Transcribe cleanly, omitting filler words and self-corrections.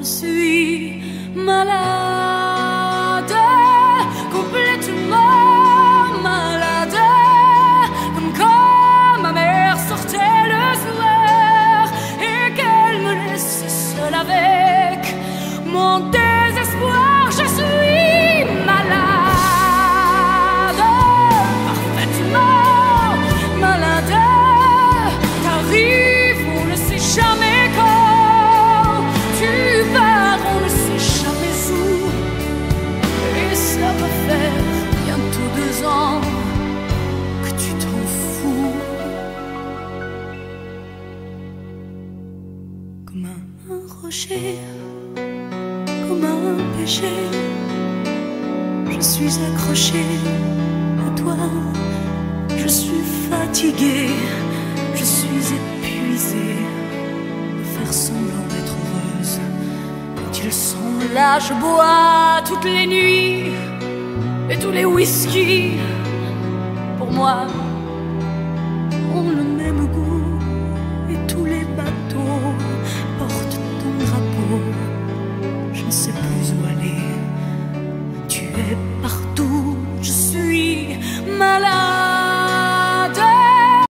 suis malade, complètement malade, comme quand ma mère sortait le soir et qu'elle me laissait seule avec mon désespoir. Je suis malade, parfaitement malade. T'arrives, on ne sait jamais quand. Tu pars, on ne sait jamais où. Et ça va faire bientôt 2 ans que tu t'en fous. Comme un rocher, comme un péché, je suis accrochée à toi. Je suis fatiguée, je suis épuisée de faire semblant d'être heureuse. Quand ils sont là, je bois toutes les nuits et tous les whisky. Pour moi, ont le même goût et tous les bateaux portent ton drapeau. Je ne sais plus où aller, tu es partout.